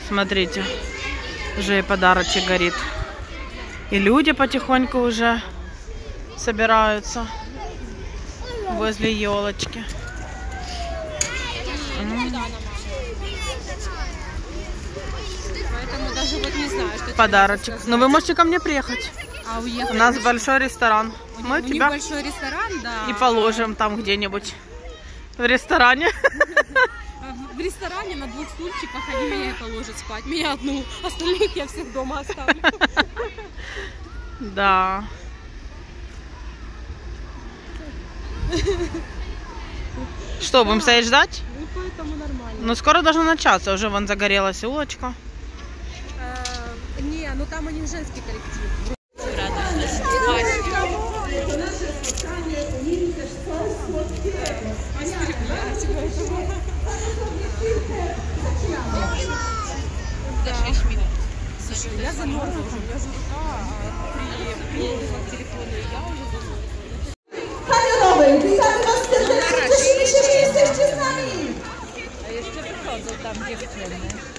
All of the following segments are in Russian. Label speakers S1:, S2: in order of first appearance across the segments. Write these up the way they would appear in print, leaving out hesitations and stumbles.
S1: Смотрите, уже и подарочек горит. И люди потихоньку уже собираются возле елочки.
S2: Поэтому даже вот не знаю, что
S1: подарочек. Но вы можете ко мне приехать.
S2: А уехать?
S1: У нас большой ресторан. Мы тебя
S2: большой ресторан, да.
S1: и положим там где-нибудь в ресторане.
S2: В ресторане на 2 стульчиках они меня и положат спать. Меня одну, остальных я всех дома оставлю.
S1: Да. Что, будем стоять ждать?
S2: Ну, поэтому нормально.
S1: Ну, скоро должно начаться. Уже вон загорелась улочка.
S2: Не, ну там они женский коллектив. Слушай, я замерзла уже, я же при телефоне, я уже замерзла.
S3: Kamionowej, witamy Was serdecznie, cieszymy się, że jesteście z nami!
S2: A jeszcze wychodzą tam dziewczyny.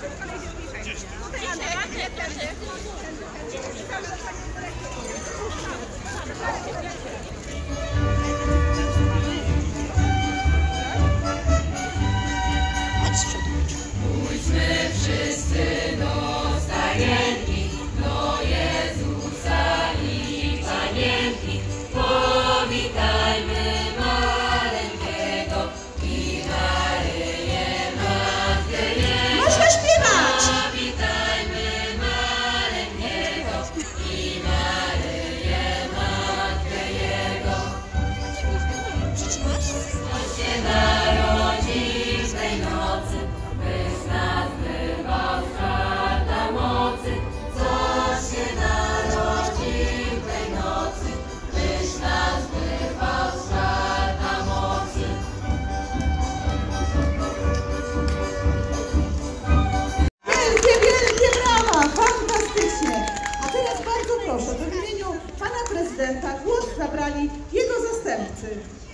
S4: Pójdźmy wszyscy do stajenki, do Jezusa i Panienki. Powitajmy maleńkiego i Maryję Matkę Jego.
S3: Można śpiewać!
S4: Powitajmy maleńkiego i Maryję Matkę Jego. On się narodził w tej nocy, byś nas wyrwał z żarta mocy. Co się narodził w tej nocy, byś nas wyrwał z żarta mocy.
S3: Wielkie brawa! Fantastycznie! A teraz bardzo proszę, w imieniu Pana Prezydenta głos zabrali jego zastępcy.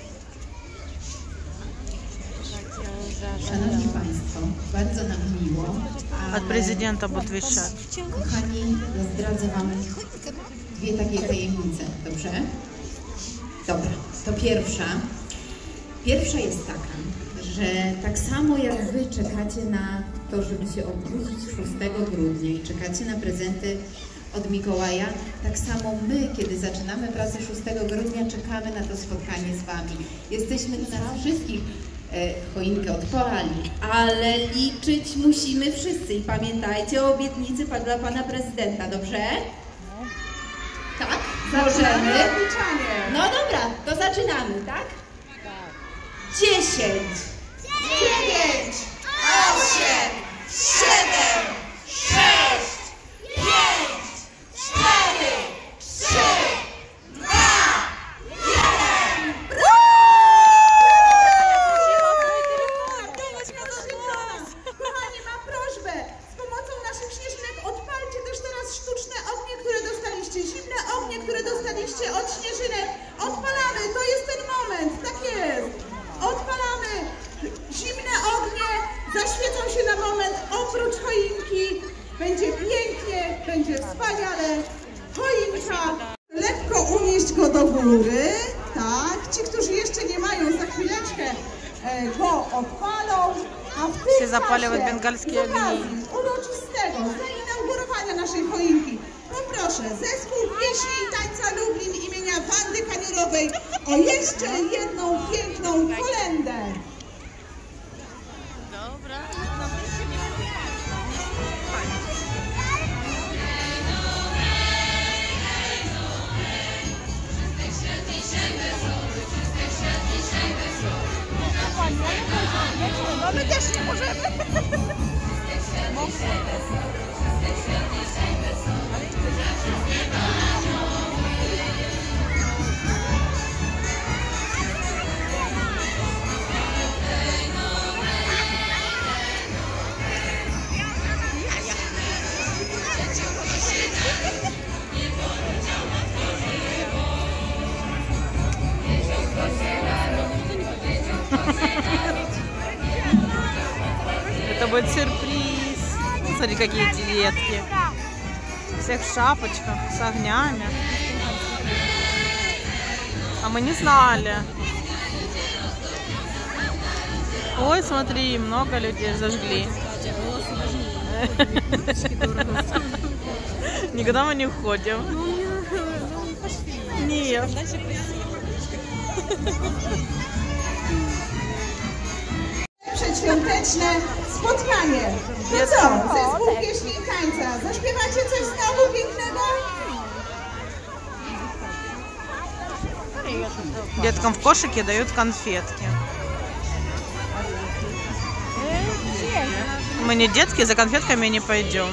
S5: Szanowni Państwo, bardzo nam miło.
S1: Od prezydenta будет вещать.
S5: Kochani, ja zdradzę Wam 2 takie tajemnice, dobrze? Dobra, to pierwsza. Pierwsza jest taka, że tak samo jak Wy czekacie na to, żeby się obudzić 6 grudnia i czekacie na prezenty od Mikołaja, tak samo my, kiedy zaczynamy pracę 6 grudnia, czekamy na to spotkanie z Wami. Jesteśmy na wszystkich choinkę odpali, ale liczyć musimy wszyscy i pamiętajcie o obietnicy dla Pana Prezydenta, dobrze? Tak? Możemy?
S3: Odliczanie.
S5: No dobra, to zaczynamy, tak? 10,
S3: 9,
S4: 8, 7, 6, 5, 4, 3, 2, 1.
S3: Kochani, mam prośbę. Z pomocą naszych śnieżynek odpalcie też teraz sztuczne ognie, które dostaliście. Zimne ognie, które dostaliście od śnieżynek. Odpalamy, to jest ten moment. Tak jest. Odpalamy. Zimne ognie zaświecą się na moment oprócz choinki. Będzie pięknie, będzie wspaniale. Choinka. Lekko unieść go do góry. Tak. Ci, którzy jeszcze nie mają, za chwileczkę go odpalą. A w tym
S1: Się zapaliły
S3: czasie
S1: bengalskie
S3: z okazji
S1: ogni.
S3: uroczystego zainaugurowania naszej choinki poproszę zespół pieśni i tańca Lublin imienia Wandy Kaniurowej o jeszcze jedną piękną kolędę.
S1: Dobra.
S3: No my też nie możemy.
S1: Это будет сюрприз. Смотри, какие эти детки. Всех в шапочках, с огнями. А мы не знали. Ой, смотри, много людей зажгли. Никогда мы не ходим. Нет.
S3: Przedświąteczne spotkanie. No co? Zespół pieśni i tańca. Zaśpiewacie coś znowu pięknego?
S1: Деткам в кошике дают конфетки. Мы не детки, за конфетками не пойдем.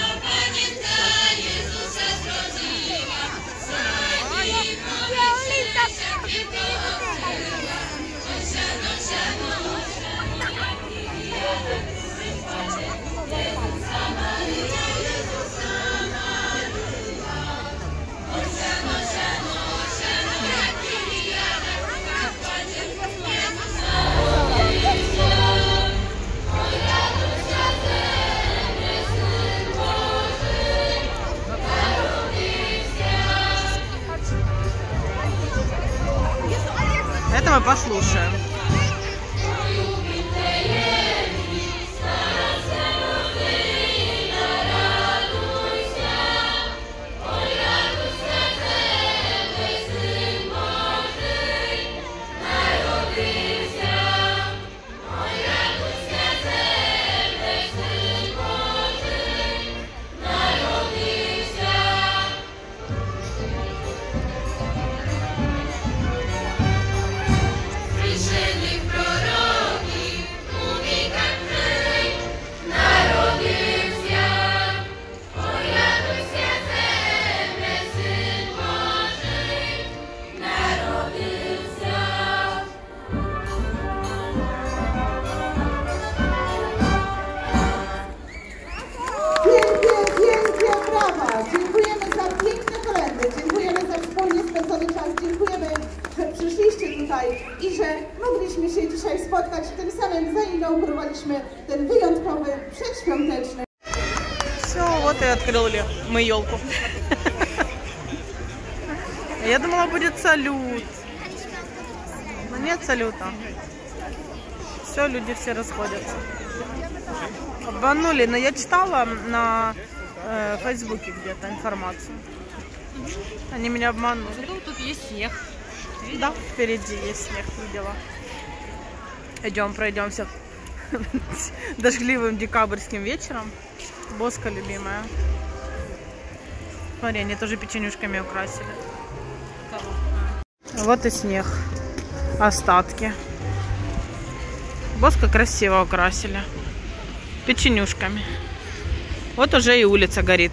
S1: Это мы послушаем.
S3: I że mogliśmy się dzisiaj spotkać, tym samym zainaugurowaliśmy ten wyjątkowy, przedświąteczny.
S1: Все, вот и открыли мы елку. Я думала, будет салют. Но нет салюта. Все, люди все расходятся. Обманули, но я читала на Фейсбуке где-то информацию. Они меня обманули.
S2: Зато тут есть снег.
S1: Да, впереди есть снег, видела. Идем, пройдемся дождливым декабрьским вечером. Боска любимая. Смотри, они тоже печенюшками украсили. Вот и снег. Остатки. Боска красиво украсили. Печенюшками. Вот уже и улица горит.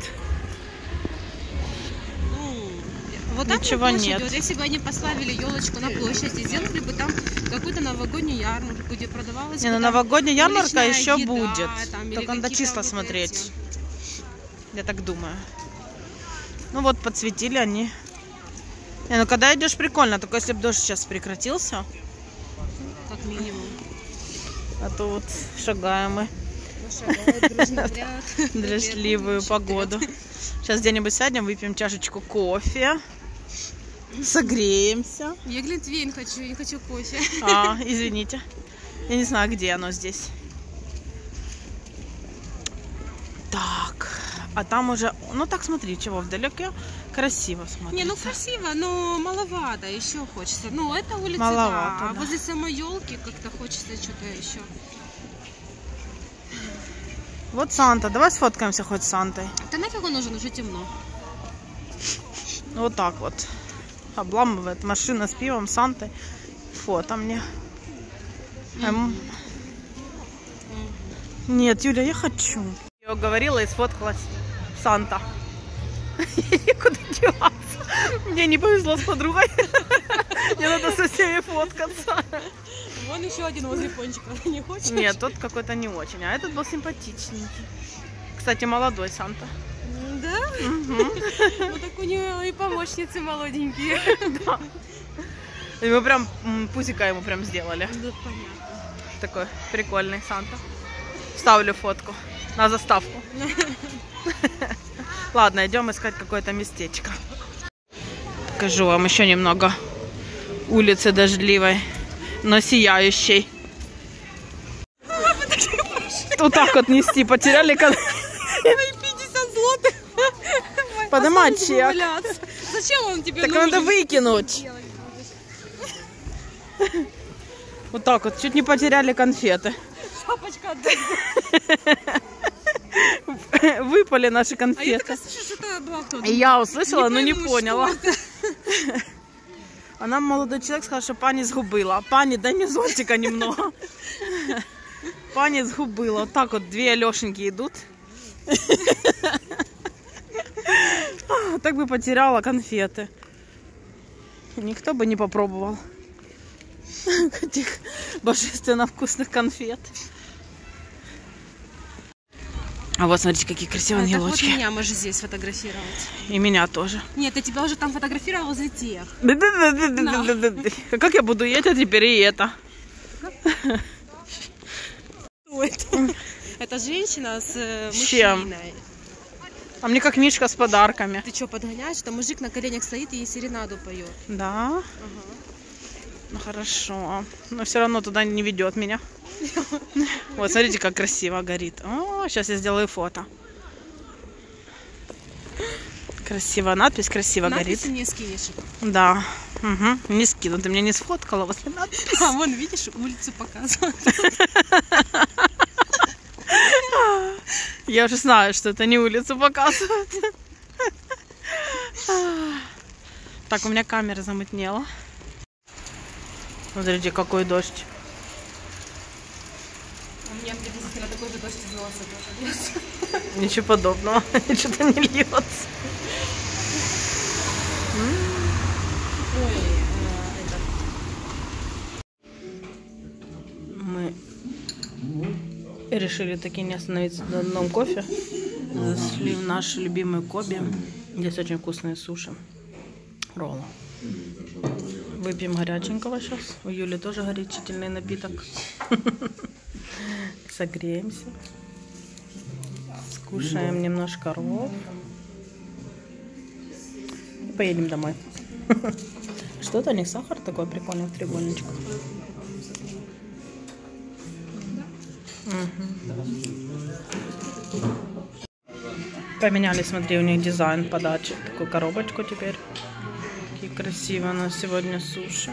S2: Вот так
S1: ничего
S2: на площади,
S1: нет.
S2: Вот если бы они поставили елочку на площади, сделали бы там какую-то новогоднюю ярмарку, где продавалась
S1: Не,
S2: бы
S1: ну
S2: там
S1: новогодняя ярмарка
S2: уличная
S1: еще
S2: еда,
S1: будет.
S2: там, или
S1: Только надо
S2: какие-то
S1: числа
S2: вот
S1: смотреть.
S2: эти.
S1: Я так думаю. Ну вот, подсветили они. Не, ну когда идешь, прикольно. Только если бы дождь сейчас прекратился.
S2: Как минимум.
S1: А то вот шагаем мы.
S2: Шагают дружный отряд.
S1: Дождливую погоду. Сейчас где-нибудь сядем, выпьем чашечку кофе. Согреемся.
S2: Я глинтвейн хочу, я не хочу кофе.
S1: А, извините. Я не знаю, где оно здесь. Так. А там уже... Ну так, смотри, чего вдалеке. Красиво смотрится.
S2: Не, ну красиво, но маловато, еще хочется. Ну, это улица,
S1: Маловато,
S2: да. А
S1: да.
S2: возле самой елки как-то хочется что-то еще.
S1: Вот Санта. Давай сфоткаемся хоть с Сантой.
S2: Да нафиг он нужен, уже темно.
S1: Вот так вот. Обламывает машина с пивом, Сантой. Фото мне. Нет, Юля, я хочу. Я уговорила и сфоткалась Санта. Некуда деваться. Мне не повезло с подругой. Мне надо со всеми фоткаться.
S2: Вон еще один возле пончика. Не хочешь?
S1: Нет, тот какой-то не очень. А этот был симпатичненький. Кстати, молодой Санта.
S2: Да?
S1: Угу.
S2: Ну так у нее и помощницы молоденькие.
S1: Да. И мы прям пузика ему прям сделали.
S2: Да, понятно.
S1: Такой прикольный Санта. Вставлю фотку. На заставку. Ладно, идем искать какое-то местечко. Покажу вам еще немного улицы дождливой, но сияющей. Вот так вот нести. Потеряли конфеты.
S2: 50 злотых.
S1: Поднимать чек.
S2: Зачем он тебе
S1: Так
S2: нужен?
S1: надо выкинуть. Вот так вот. Чуть не потеряли конфеты.
S2: Шапочка от дождя.
S1: Выпали наши
S2: А я
S1: конфеты.
S2: такая, слушай, что это была кто?
S1: И я услышала, но не
S2: пойму,
S1: поняла.
S2: что это.
S1: А нам молодой человек сказал, что пані згубила. Пані, дай мне зонтика немного. Пані згубила. Вот так вот две Алешеньки идут. Так бы потеряла конфеты. Никто бы не попробовал этих божественно вкусных конфет. А вот смотрите, какие красивые
S2: Так вот
S1: ангелочки.
S2: меня можешь здесь фотографировать.
S1: И меня тоже.
S2: Нет, я тебя уже там фотографировала возле тех.
S1: Как я буду и это теперь, и это?
S2: Кто это? Это женщина с
S1: чем?
S2: мужчиной.
S1: А мне как мишка с подарками.
S2: Ты что, подгоняешь? Там мужик на коленях стоит и серенаду поет.
S1: Да?
S2: Ага.
S1: Ну хорошо. Но все равно туда не ведет меня. Вот, смотрите, как красиво горит. О, сейчас я сделаю фото. Красиво надпись, красиво
S2: Надпись
S1: горит.
S2: мне скинешь.
S1: Да. Угу. Не скину. Ты меня не сфоткала возле надписи.
S2: А вон, видишь, улицу показывают.
S1: Я уже знаю, что это не улицу показывают. Так, у меня камера замутнела. Смотрите, какой дождь.
S2: У меня приблизительно такой же дождь из носа тоже льется.
S1: Ничего подобного. Что-то не льется.
S2: Ой,
S1: Мы решили таки не остановиться на одном кофе. Зашли в наш любимый Коби. Здесь очень вкусные суши. Роллы. Выпьем горяченького сейчас. У Юли тоже горячительный напиток. Согреемся. Скушаем немножко роллов. И поедем домой. Что-то не сахар такой прикольный в треугольничку. Поменяли, смотри, у них дизайн подачи. Такую коробочку теперь. Какие красивые у нас сегодня суши.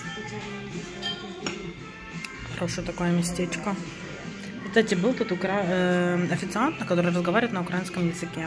S1: Хорошее такое местечко. Кстати, был тут официант, который разговаривает на украинском языке.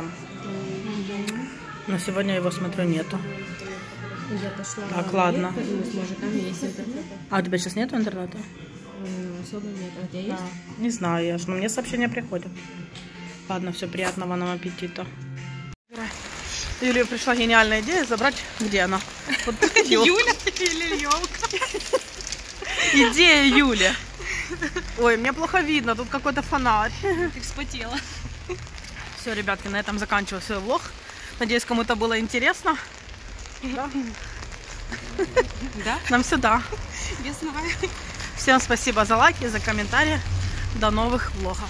S1: Но сегодня его, смотрю, нету.
S2: я пошла.
S1: Так, ладно.
S2: Может, там есть интернет.
S1: А у тебя сейчас нету интернета?
S2: Особо нет. А у тебя есть?
S1: Не знаю, я ж, но мне сообщения приходят. Ладно, все, приятного нам аппетита. Юле пришла гениальная идея забрать, где она? Вот
S2: Юля или елка?
S1: Идея Юли. Ой, мне плохо видно, тут какой-то фонарь.
S2: Ты вспотела.
S1: Все, ребятки, на этом заканчиваю свой влог. Надеюсь, кому-то было интересно. Да?
S2: Да?
S1: Нам сюда.
S2: Весна.
S1: Всем спасибо за лайки, за комментарии. До новых влогов.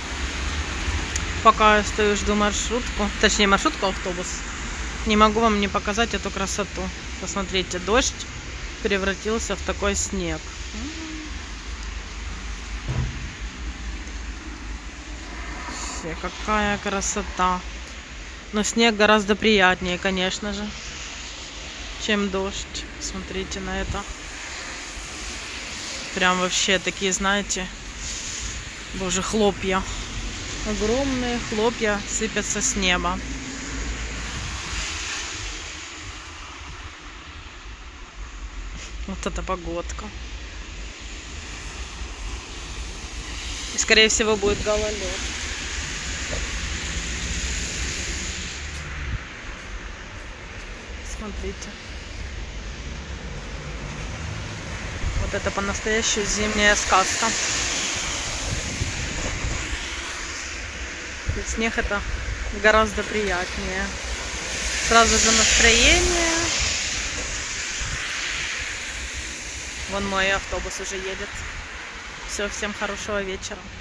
S1: Пока я стою, жду маршрутку. Точнее, маршрутку, автобус. Не могу вам не показать эту красоту. Посмотрите, дождь превратился в такой снег. Вообще, какая красота. Но снег гораздо приятнее, конечно же, чем дождь. Смотрите на это. Прям вообще такие, знаете, боже, хлопья. Огромные хлопья сыпятся с неба. Вот это погодка. И, скорее всего, будет гололед. Смотрите. Вот это по-настоящему зимняя сказка. И снег это гораздо приятнее. Сразу же настроение. Вон мой автобус уже едет. Все, всем хорошего вечера.